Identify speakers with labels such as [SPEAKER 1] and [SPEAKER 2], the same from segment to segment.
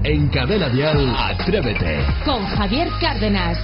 [SPEAKER 1] En Cadena Dial, Atrévete.
[SPEAKER 2] Con Javier Cárdenas.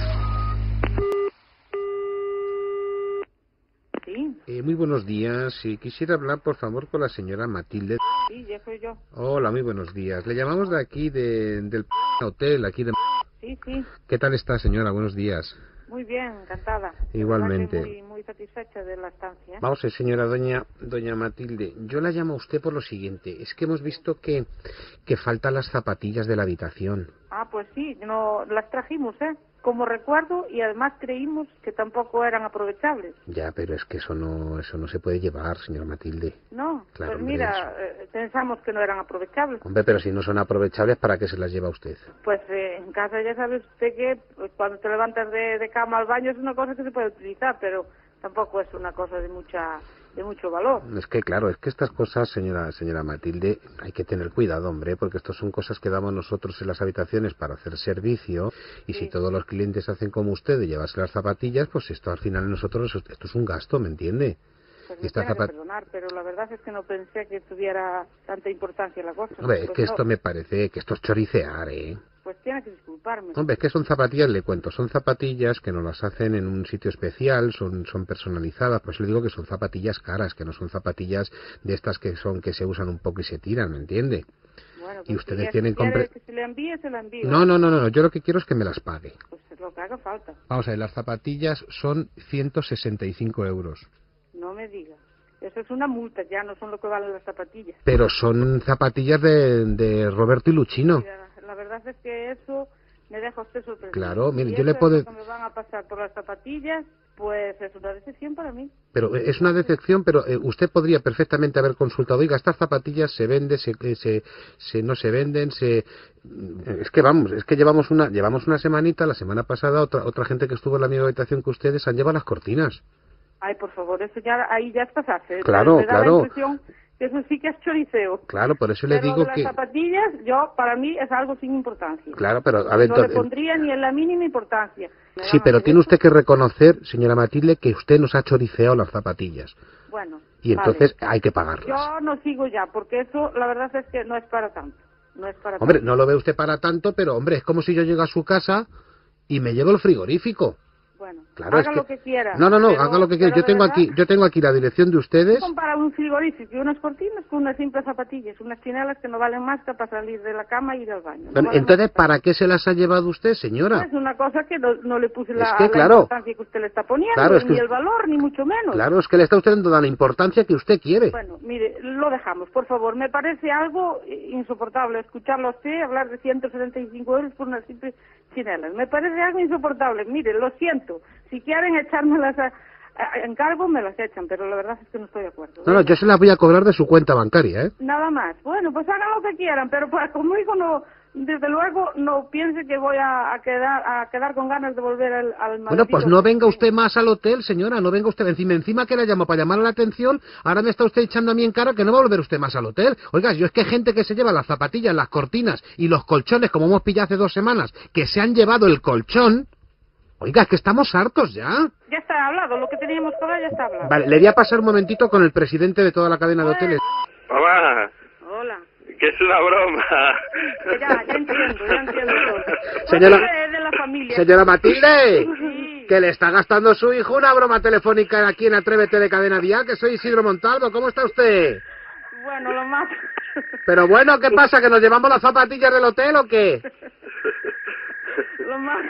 [SPEAKER 3] Sí. Muy buenos días. Quisiera hablar, por favor, con la señora Matilde.
[SPEAKER 4] Sí, ya soy yo.
[SPEAKER 3] Hola, muy buenos días. Le llamamos de aquí, del hotel, aquí de...
[SPEAKER 4] Sí, sí.
[SPEAKER 3] ¿Qué tal está, señora? Buenos días.
[SPEAKER 4] Muy bien, encantada.
[SPEAKER 3] Igualmente.
[SPEAKER 4] Muy satisfecha de la estancia.
[SPEAKER 3] Vamos, señora doña Matilde, yo la llamo a usted por lo siguiente. Es que hemos visto que faltan las zapatillas de la habitación.
[SPEAKER 4] Ah, pues sí, no las trajimos, como recuerdo, y además creímos que tampoco eran aprovechables.
[SPEAKER 3] Ya, pero es que eso no se puede llevar, señora Matilde.
[SPEAKER 4] No,
[SPEAKER 3] claro,
[SPEAKER 4] pues
[SPEAKER 3] hombre,
[SPEAKER 4] mira, pensamos que no eran aprovechables.
[SPEAKER 3] Hombre, pero si no son aprovechables, ¿para qué se las lleva usted?
[SPEAKER 4] Pues en casa ya sabe usted que cuando te levantas de cama al baño es una cosa que se puede utilizar, pero tampoco es una cosa de mucho valor.
[SPEAKER 3] Es que, claro, es que estas cosas, señora Matilde, hay que tener cuidado, hombre, porque estas son cosas que damos nosotros en las habitaciones para hacer servicio, y si todos los clientes hacen como usted de llevarse las zapatillas, pues esto al final nosotros, esto es un gasto, ¿me entiende?
[SPEAKER 4] Pues me tiene que perdonar, pero la verdad es que no pensé que tuviera tanta importancia la cosa.
[SPEAKER 3] Hombre, es que esto me parece que esto es choricear,
[SPEAKER 4] Pues tiene que disculparme.
[SPEAKER 3] Hombre, es que son zapatillas, le cuento, son zapatillas que nos las hacen en un sitio especial, son personalizadas, pues le digo que son zapatillas caras, que no son zapatillas de estas que se usan un poco y se tiran, ¿me entiende?
[SPEAKER 4] Bueno, pues
[SPEAKER 3] y ustedes
[SPEAKER 4] si
[SPEAKER 3] tienen
[SPEAKER 4] quiere que se le envíe, se la envío.
[SPEAKER 3] No, yo lo que quiero es que me las pague.
[SPEAKER 4] Pues lo que haga falta.
[SPEAKER 3] Vamos a ver, las zapatillas son 165 euros.
[SPEAKER 4] No me diga. Eso es una multa, ya no son lo que valen las zapatillas.
[SPEAKER 3] Pero son zapatillas de Roberto y Luchino.
[SPEAKER 4] Mira, la verdad es que eso me deja usted sorprendido.
[SPEAKER 3] Claro, mire,
[SPEAKER 4] y
[SPEAKER 3] yo le puedo...
[SPEAKER 4] Es lo que me van a pasar por las zapatillas, pues es una decepción para mí.
[SPEAKER 3] Pero es una decepción, pero usted podría perfectamente haber consultado, oiga, estas zapatillas se venden, no se venden, es que llevamos una semanita, la semana pasada otra gente que estuvo en la misma habitación que ustedes han llevado las cortinas.
[SPEAKER 4] Ay, por favor, eso ya, ahí ya es pasarse.
[SPEAKER 3] Claro,
[SPEAKER 4] me da la impresión que eso sí que es choriceo.
[SPEAKER 3] Claro, por eso le digo que...
[SPEAKER 4] las zapatillas, para mí es algo sin importancia.
[SPEAKER 3] Claro, pero a ver...
[SPEAKER 4] No le pondría ni en la mínima importancia.
[SPEAKER 3] Sí, pero tiene usted que reconocer, señora Matilde, que usted nos ha choriceado las zapatillas.
[SPEAKER 4] Bueno,
[SPEAKER 3] y entonces hay que pagarlas.
[SPEAKER 4] Yo no sigo ya, porque eso, la verdad es que no es para tanto. No es para
[SPEAKER 3] hombre,
[SPEAKER 4] tanto.
[SPEAKER 3] No lo ve usted para tanto, pero, hombre, es como si yo llego a su casa y me llevo el frigorífico.
[SPEAKER 4] Bueno,
[SPEAKER 3] claro,
[SPEAKER 4] haga lo que quiera.
[SPEAKER 3] No, haga lo que quiera. Yo tengo aquí la dirección de ustedes.
[SPEAKER 4] Compara un frigorífico y unas cortinas con unas simples zapatillas, unas chinelas que no valen más que para salir de la cama y ir al baño.
[SPEAKER 3] Bueno, entonces, ¿para qué se las ha llevado usted, señora?
[SPEAKER 4] Es una cosa que no le puse la
[SPEAKER 3] claro,
[SPEAKER 4] importancia que usted le está poniendo,
[SPEAKER 3] claro,
[SPEAKER 4] ni el valor, ni mucho menos.
[SPEAKER 3] Claro, es que le está usted dando la importancia que usted quiere.
[SPEAKER 4] Bueno, mire, lo dejamos, por favor. Me parece algo insoportable escucharlo a usted hablar de 175 euros por unas simples chinelas. Me parece algo insoportable. Mire, lo siento. Si quieren echármelas a encargo, me las echan, pero la verdad es que no estoy de acuerdo.
[SPEAKER 3] No, yo se las voy a cobrar de su cuenta bancaria, ¿eh?
[SPEAKER 4] Nada más. Bueno, pues hagan lo que quieran, pero pues conmigo no, desde luego, no piense que voy a quedar con ganas de volver al maldito...
[SPEAKER 3] Bueno, pues no venga usted más al hotel, señora, no venga usted. Encima que la llamo para llamar la atención, ahora me está usted echando a mí en cara que no va a volver usted más al hotel. Oiga, yo es que hay gente que se lleva las zapatillas, las cortinas y los colchones, como hemos pillado hace 2 semanas, que se han llevado el colchón... Oiga, es que estamos hartos ya.
[SPEAKER 4] Ya está hablado, lo que teníamos que hablar ya está hablado.
[SPEAKER 3] Vale, le voy a pasar un momentito con el presidente de toda la cadena de hoteles.
[SPEAKER 5] Mamá.
[SPEAKER 4] Hola.
[SPEAKER 5] Que es una broma.
[SPEAKER 4] Ya entiendo todo.
[SPEAKER 3] Señora,
[SPEAKER 4] de la familia.
[SPEAKER 3] Señora Matilde,
[SPEAKER 4] sí.
[SPEAKER 3] Que le está gastando su hijo una broma telefónica aquí en Atrévete de Cadena Dial, que soy Isidro Montalvo. ¿Cómo está usted?
[SPEAKER 4] Bueno, lo mato.
[SPEAKER 3] Pero bueno, ¿qué pasa? ¿Que nos llevamos las zapatillas del hotel o qué?
[SPEAKER 4] Lo mato.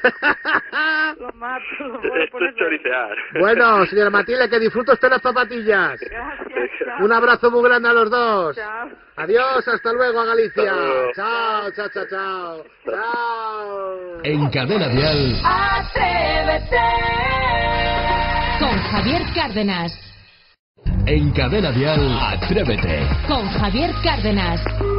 [SPEAKER 5] Esto es choricear.
[SPEAKER 3] Bueno, señora Matilde, que disfrute usted las zapatillas.
[SPEAKER 4] Gracias. Chao.
[SPEAKER 3] Un abrazo muy grande a los dos.
[SPEAKER 4] Chao.
[SPEAKER 3] Adiós, hasta luego a Galicia.
[SPEAKER 5] Chao.
[SPEAKER 3] Chao. Chao.
[SPEAKER 1] En Cadena Dial.
[SPEAKER 2] Atrévete. Con Javier Cárdenas.
[SPEAKER 1] En Cadena Dial, Atrévete.
[SPEAKER 2] Con Javier Cárdenas.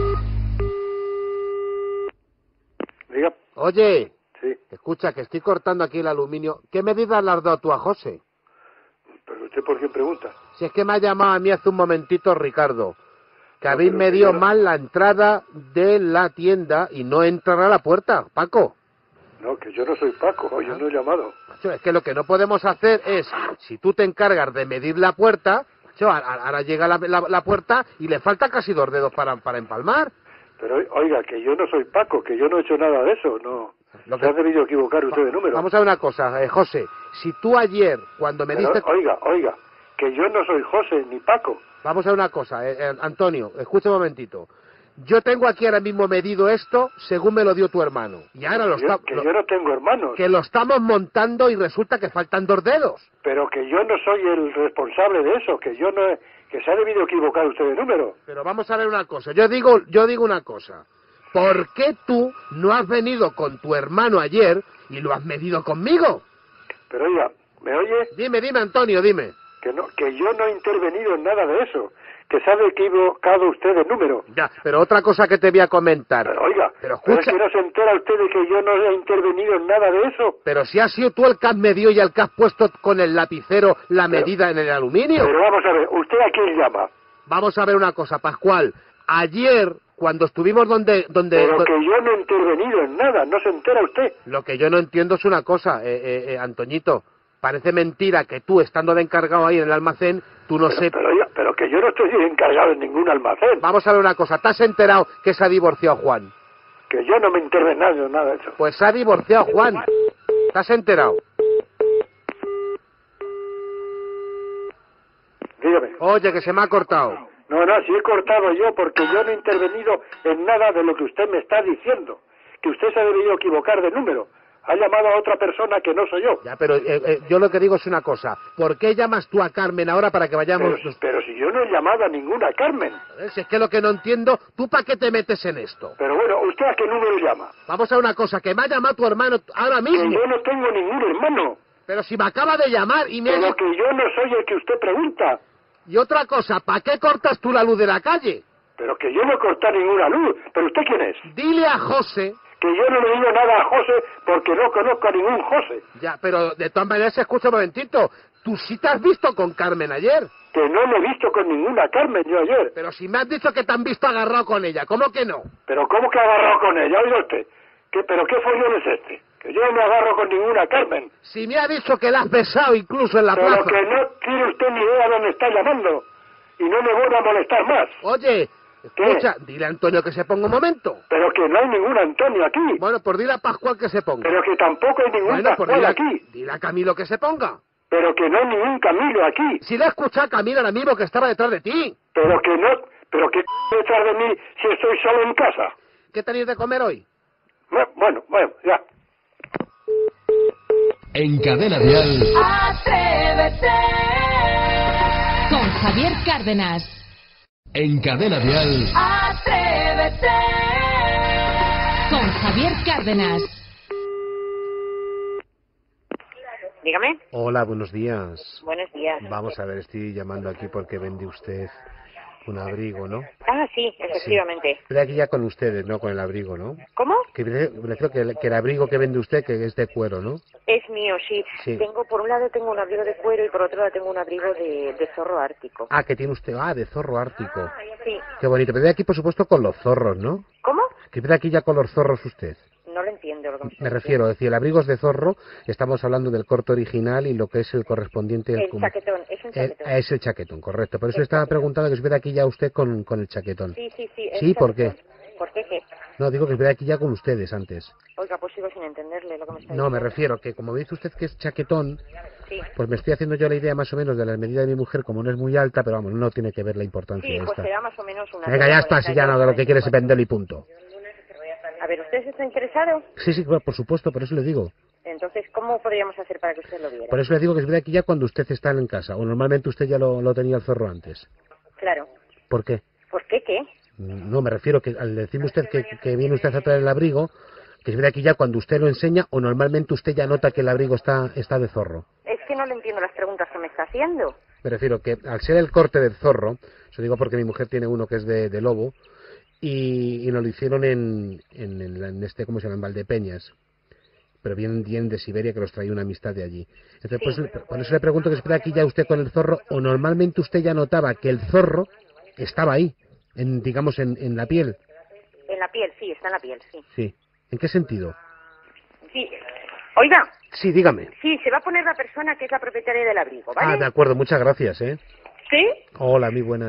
[SPEAKER 5] Diga.
[SPEAKER 3] Oye,
[SPEAKER 5] Sí.
[SPEAKER 3] escucha, que estoy cortando aquí el aluminio. ¿Qué medidas le has dado tú a José?
[SPEAKER 5] ¿Pero usted por qué pregunta?
[SPEAKER 3] Si es que me ha llamado a mí hace un momentito Ricardo, que habéis
[SPEAKER 5] pero
[SPEAKER 3] medido
[SPEAKER 5] señora-
[SPEAKER 3] mal la entrada de la tienda y no entran a la puerta, Paco.
[SPEAKER 5] No, que yo no soy Paco, yo no he llamado.
[SPEAKER 3] Macho, es que lo que no podemos hacer es, si tú te encargas de medir la puerta, macho, ahora llega la puerta y le falta casi 2 dedos para empalmar.
[SPEAKER 5] Pero oiga, que yo no soy Paco, que yo no he hecho nada de eso, no.
[SPEAKER 3] Lo
[SPEAKER 5] Se
[SPEAKER 3] que-
[SPEAKER 5] ha debido equivocar usted de número.
[SPEAKER 3] Vamos a ver una cosa, José. Si tú ayer, cuando me
[SPEAKER 5] Pero,
[SPEAKER 3] diste...
[SPEAKER 5] oiga, que yo no soy José ni Paco.
[SPEAKER 3] Vamos a ver una cosa, Antonio, escucha un momentito. Yo tengo aquí ahora mismo medido esto según me lo dio tu hermano. Y ahora
[SPEAKER 5] Yo no tengo hermanos.
[SPEAKER 3] que lo estamos montando y resulta que faltan 2 dedos.
[SPEAKER 5] Pero que yo no soy el responsable de eso, que yo no... Que se ha debido equivocar usted de número.
[SPEAKER 3] Pero vamos a ver una cosa. Yo digo una cosa. ¿Por qué tú no has venido con tu hermano ayer y lo has medido conmigo?
[SPEAKER 5] Pero oiga, ¿me oye?
[SPEAKER 3] Dime, Antonio, dime.
[SPEAKER 5] Que yo no he intervenido en nada de eso. Que se ha equivocado usted de número.
[SPEAKER 3] Ya, pero otra cosa que te voy a comentar.
[SPEAKER 5] Pero oiga,
[SPEAKER 3] Pero
[SPEAKER 5] pero es
[SPEAKER 3] escucha.
[SPEAKER 5] que no se entera usted de que yo no he intervenido en nada de eso.
[SPEAKER 3] Pero si has sido tú el que has medido y el que has puesto con el lapicero la medida en el aluminio.
[SPEAKER 5] Pero vamos a ver, ¿usted a quién llama?
[SPEAKER 3] Vamos a ver una cosa, Pascual. Ayer, cuando estuvimos
[SPEAKER 5] Pero que yo no he intervenido en nada, no se entera usted.
[SPEAKER 3] Lo que yo no entiendo es una cosa, Antoñito. Parece mentira que tú, estando de encargado ahí en el almacén, tú no sepas...
[SPEAKER 5] Oiga, pero que yo no estoy encargado en ningún almacén.
[SPEAKER 3] Vamos a ver una cosa. ¿Te has enterado que se ha divorciado Juan?
[SPEAKER 5] Que yo no me he intervenido en nada de eso.
[SPEAKER 3] Pues se ha divorciado Juan. ¿Te has enterado?
[SPEAKER 5] Dígame.
[SPEAKER 3] Oye, que se me ha cortado.
[SPEAKER 5] No, si he cortado yo, porque yo no he intervenido en nada de lo que usted me está diciendo. Que usted se ha debido equivocar de número. Ha llamado a otra persona que no soy yo.
[SPEAKER 3] Ya, pero yo lo que digo es una cosa. ¿Por qué llamas tú a Carmen ahora para que vayamos...?
[SPEAKER 5] Pero si yo no he llamado a ninguna Carmen.
[SPEAKER 3] Si es que lo que no entiendo, ¿tú para qué te metes en esto?
[SPEAKER 5] Pero bueno, ¿usted a qué número llama?
[SPEAKER 3] Vamos a una cosa, que me ha llamado tu hermano ahora
[SPEAKER 5] Que
[SPEAKER 3] mismo.
[SPEAKER 5] yo no tengo ningún hermano.
[SPEAKER 3] Pero si me acaba de llamar y me ha
[SPEAKER 5] Pero
[SPEAKER 3] dicho...
[SPEAKER 5] que yo no soy el que usted pregunta.
[SPEAKER 3] Y otra cosa, ¿para qué cortas tú la luz de la calle?
[SPEAKER 5] Pero que yo no he cortado ninguna luz. ¿Pero usted quién es?
[SPEAKER 3] Dile a José...
[SPEAKER 5] Que yo no le digo nada a José porque no conozco a ningún José.
[SPEAKER 3] Ya, pero de todas maneras, escucha un momentito. Tú sí te has visto con Carmen ayer.
[SPEAKER 5] Que no me he visto con ninguna Carmen yo ayer.
[SPEAKER 3] Pero si me has dicho que te han visto agarrado con ella, ¿cómo que no?
[SPEAKER 5] Pero ¿cómo que ha agarrado con ella? Oiga usted. ¿Pero qué follón es este? Que yo no me agarro con ninguna Carmen.
[SPEAKER 3] Si me ha dicho que la has besado incluso en la
[SPEAKER 5] Pero
[SPEAKER 3] plaza.
[SPEAKER 5] que no tiene usted ni idea dónde está llamando. Y no me voy a molestar más.
[SPEAKER 3] Oye, escucha, dile a Antonio que se ponga un momento.
[SPEAKER 5] Pero que no hay ningún Antonio aquí.
[SPEAKER 3] Bueno, pues dile a Pascual que se ponga.
[SPEAKER 5] Pero que tampoco hay ningún
[SPEAKER 3] Bueno, pues
[SPEAKER 5] Pascual aquí.
[SPEAKER 3] dile a Camilo que se ponga.
[SPEAKER 5] Pero que no hay ningún Camilo aquí.
[SPEAKER 3] Si le he escuchado a Camilo ahora mismo que estaba detrás de ti.
[SPEAKER 5] Pero que no... Pero que detrás de mí si estoy solo en casa.
[SPEAKER 3] ¿Qué tenéis de comer hoy?
[SPEAKER 5] Bueno, ya.
[SPEAKER 1] En Cadena Dial,
[SPEAKER 2] Atrévete con Javier Cárdenas.
[SPEAKER 1] en Cadena Dial,
[SPEAKER 2] Atrévete con Javier Cárdenas.
[SPEAKER 6] Dígame.
[SPEAKER 3] Hola, buenos días.
[SPEAKER 6] Buenos días.
[SPEAKER 3] Vamos a ver, estoy llamando aquí porque vende usted un abrigo, ¿no?
[SPEAKER 6] Ah, sí, efectivamente.
[SPEAKER 3] Estoy aquí ya con ustedes, ¿no? Con el abrigo, ¿no?
[SPEAKER 6] ¿Cómo?
[SPEAKER 3] Que me creo que el abrigo que vende usted que es de cuero, ¿no?
[SPEAKER 6] Es mío, sí.
[SPEAKER 3] Sí.
[SPEAKER 6] Por un lado tengo un abrigo de cuero y por otro lado tengo un abrigo de zorro ártico.
[SPEAKER 3] Ah, que tiene usted, de zorro ártico.
[SPEAKER 6] Sí.
[SPEAKER 3] Qué bonito. Pero de aquí, por supuesto, con los zorros, ¿no?
[SPEAKER 6] ¿Cómo?
[SPEAKER 3] Que de aquí ya con los zorros usted.
[SPEAKER 6] No lo entiendo. Lo que
[SPEAKER 3] Me
[SPEAKER 6] está
[SPEAKER 3] refiero, es decir, el abrigo es de zorro, estamos hablando del corte original y lo que es el correspondiente...
[SPEAKER 6] diciendo. El chaquetón, es un chaquetón.
[SPEAKER 3] Es el chaquetón, correcto. Por eso estaba preguntando que se ve aquí ya usted con el chaquetón.
[SPEAKER 6] Sí.
[SPEAKER 3] Sí, ¿por qué?
[SPEAKER 6] ¿Por qué qué?
[SPEAKER 3] No, digo que se ve aquí ya con ustedes antes.
[SPEAKER 6] Oiga, pues sigo sin entenderle lo que me está
[SPEAKER 3] No,
[SPEAKER 6] diciendo.
[SPEAKER 3] me refiero que como me dice usted que es chaquetón,
[SPEAKER 6] Sí.
[SPEAKER 3] pues me estoy haciendo yo la idea más o menos de la medida de mi mujer, como no es muy alta, pero vamos, no tiene que ver la importancia
[SPEAKER 6] Sí,
[SPEAKER 3] de
[SPEAKER 6] pues
[SPEAKER 3] esta.
[SPEAKER 6] será más o menos una...
[SPEAKER 3] Venga, ya está, si ya no, de lo que quiere es venderlo y punto.
[SPEAKER 6] A ver, ¿usted está interesado?
[SPEAKER 3] Sí, bueno, por supuesto, por eso le digo.
[SPEAKER 6] Entonces, ¿cómo podríamos hacer para que usted lo viera?
[SPEAKER 3] Por eso le digo que se ve aquí ya cuando usted está en casa, o normalmente usted ya lo tenía el zorro antes.
[SPEAKER 6] Claro.
[SPEAKER 3] ¿Por qué?
[SPEAKER 6] ¿Por qué qué?
[SPEAKER 3] No, me refiero que al decirme usted que viene usted a traer el abrigo, que se ve aquí ya cuando usted lo enseña, o normalmente usted ya nota que el abrigo está de zorro.
[SPEAKER 6] Es que no le entiendo las preguntas que me está haciendo.
[SPEAKER 3] Me refiero que al ser el corte del zorro, se digo porque mi mujer tiene uno que es de lobo, y nos lo hicieron en ¿cómo se llama? En Valdepeñas. Pero vienen de Siberia, que los trae una amistad de allí. Entonces, por eso le pregunto que espera aquí ya usted con el zorro, o normalmente usted ya notaba que el zorro estaba ahí, digamos, en la piel.
[SPEAKER 6] En la piel, sí, está en la piel, sí.
[SPEAKER 3] Sí. ¿En qué sentido?
[SPEAKER 6] Sí. Oiga,
[SPEAKER 3] Sí, dígame.
[SPEAKER 6] sí, se va a poner la persona que es la propietaria del abrigo, ¿vale?
[SPEAKER 3] Ah, de acuerdo, muchas gracias, ¿eh?
[SPEAKER 6] ¿Sí?
[SPEAKER 3] Hola, muy buenas.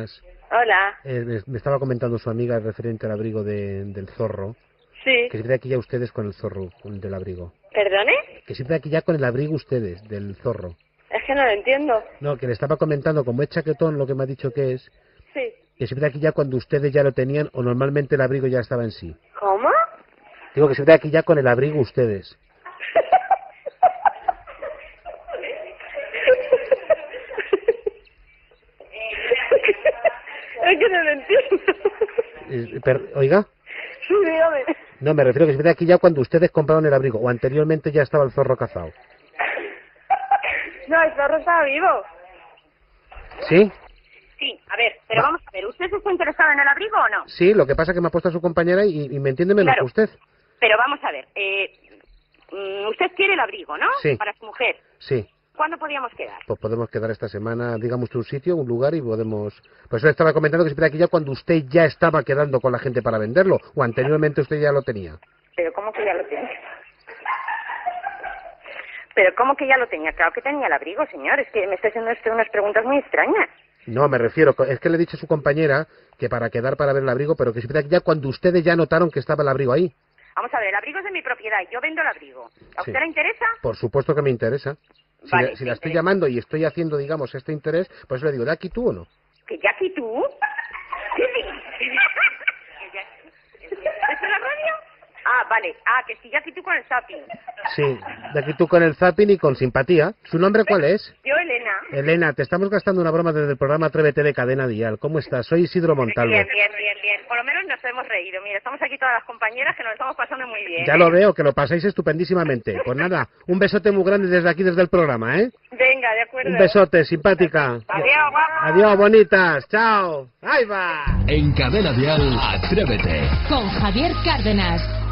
[SPEAKER 6] Hola.
[SPEAKER 3] Me estaba comentando su amiga referente al abrigo del zorro.
[SPEAKER 6] Sí.
[SPEAKER 3] Que siempre aquí ya ustedes con el zorro, del abrigo.
[SPEAKER 6] ¿Perdone?
[SPEAKER 3] Que siempre aquí ya con el abrigo ustedes, del zorro.
[SPEAKER 6] Es que no lo entiendo.
[SPEAKER 3] No, que le estaba comentando, como es chaquetón lo que me ha dicho que es,
[SPEAKER 6] Sí.
[SPEAKER 3] que siempre aquí ya cuando ustedes ya lo tenían o normalmente el abrigo ya estaba en sí.
[SPEAKER 6] ¿Cómo?
[SPEAKER 3] Digo que siempre aquí ya con el abrigo ustedes.
[SPEAKER 6] Es que no lo entiendo.
[SPEAKER 3] Oiga.
[SPEAKER 6] Sí, dígame.
[SPEAKER 3] No, me refiero que siempre aquí ya cuando ustedes compraron el abrigo o anteriormente ya estaba el zorro cazado.
[SPEAKER 6] No, el zorro estaba vivo.
[SPEAKER 3] ¿Sí?
[SPEAKER 6] Sí, a ver, pero vamos a ver, ¿usted está interesado en el abrigo o no?
[SPEAKER 3] Sí, lo que pasa es que me ha puesto a su compañera y me entiende menos
[SPEAKER 6] Claro.
[SPEAKER 3] que usted.
[SPEAKER 6] Pero vamos a ver, usted quiere el abrigo, ¿no?
[SPEAKER 3] Sí.
[SPEAKER 6] Para su mujer.
[SPEAKER 3] Sí.
[SPEAKER 6] ¿Cuándo podríamos quedar?
[SPEAKER 3] Pues podemos quedar esta semana, digamos, un sitio, un lugar y podemos... Pues eso le estaba comentando que siempre aquí ya cuando usted ya estaba quedando con la gente para venderlo o anteriormente usted ya lo tenía.
[SPEAKER 6] Pero ¿cómo que ya lo tenía? Pero ¿cómo que ya lo tenía? Claro que tenía el abrigo, señor. Es que me está haciendo usted unas preguntas muy extrañas.
[SPEAKER 3] No, me refiero, es que le he dicho a su compañera que para quedar para ver el abrigo, pero que siempre aquí ya cuando ustedes ya notaron que estaba el abrigo ahí.
[SPEAKER 6] Vamos a ver, el abrigo es de mi propiedad y yo vendo el abrigo. ¿A
[SPEAKER 3] Sí.
[SPEAKER 6] usted le interesa?
[SPEAKER 3] Por supuesto que me interesa. Si,
[SPEAKER 6] Vale,
[SPEAKER 3] si
[SPEAKER 6] me
[SPEAKER 3] la estoy
[SPEAKER 6] interesa.
[SPEAKER 3] llamando y estoy haciendo, digamos, este interés, pues le digo, ¿de aquí tú o no?
[SPEAKER 6] ¿Que Jackie tú? ¿Es en la radio? Ah, vale. Ah, que si Jackie tú con el zapping.
[SPEAKER 3] Sí, de aquí tú con el zapping y con simpatía. ¿Su nombre cuál es?
[SPEAKER 6] Yo, Elena.
[SPEAKER 3] Elena, te estamos gastando una broma desde el programa Atrévete de Cadena Dial. ¿Cómo estás? Soy Isidro Montalvo.
[SPEAKER 6] Bien. Por lo menos nos hemos reído. Mira, estamos aquí todas las compañeras que nos estamos pasando muy bien.
[SPEAKER 3] Ya lo veo, que lo pasáis estupendísimamente. Pues nada, un besote muy grande desde aquí, desde el programa, ¿eh?
[SPEAKER 6] Venga, de acuerdo.
[SPEAKER 3] Un besote, simpática.
[SPEAKER 6] Adiós, guapa.
[SPEAKER 3] Adiós, bonitas. Chao. ¡Ahí va!
[SPEAKER 1] En Cadena Dial, Atrévete.
[SPEAKER 2] Con Javier Cárdenas.